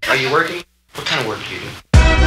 Are you working? What kind of work do you do?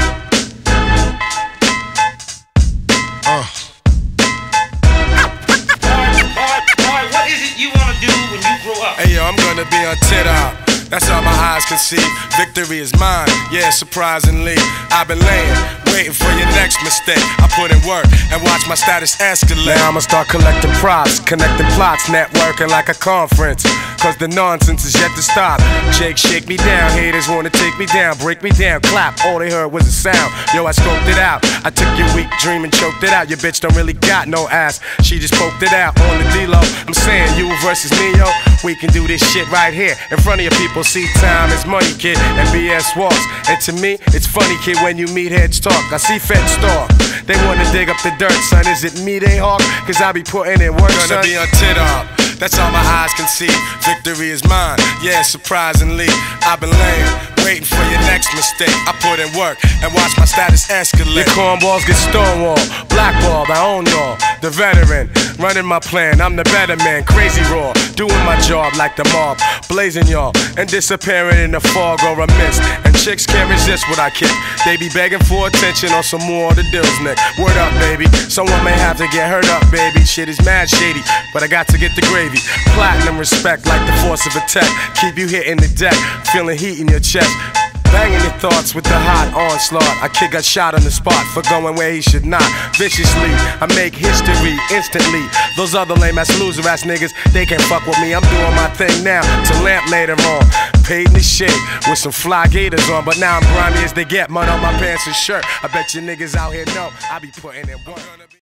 Alright, what is it you want to do when you grow up? Hey yo, I'm gonna be on TikTok. That's all my eyes can see. Victory is mine, yeah, surprisingly. I've been laying, waiting for your next mistake. I put in work and watch my status escalate. Now I'ma start collecting props, connecting plots, networking like a conference. Cause the nonsense is yet to stop. Jake, shake me down, haters wanna take me down, break me down, clap. All they heard was a sound. Yo, I scoped it out. I took your weak dream and choked it out. Your bitch don't really got no ass. She just poked it out on the D-Lo. I'm saying you versus me, yo. We can do this shit right here in front of your people. See, time is money, kid, and BS walks. And to me, it's funny, kid, when you meet heads talk. I see feds talk. They wanna dig up the dirt, son. Is it me they hawk? Cause I be putting in work, son. Gonna be on TikTok. That's all my eyes can see. Victory is mine, yeah, surprisingly. I've been laying, waiting for your next mistake. I put in work and watch my status escalate. Your cornballs get stonewalled, blackballed, I own y'all. The veteran, running my plan, I'm the better man. Crazy raw, doing my job like the mob. Blazing y'all, and disappearing in the fog or a mist. And chicks can't resist what I kick. They be begging for attention on some more of the deals, Nick. Word up, baby, someone may have to get hurt up, baby. Shit is mad shady, but I got to get the gravy. Platinum respect like the force of attack. Keep you hitting the deck, feeling heat in your chest. Banging your thoughts with the hot onslaught. I kick a shot on the spot for going where he should not. Viciously, I make history instantly. Those other lame ass loser ass niggas, they can't fuck with me. I'm doing my thing now to lamp later on. Paid in the shit with some fly gators on, but now I'm grimy as they get. Mud on my pants and shirt. I bet you niggas out here know I be putting in work.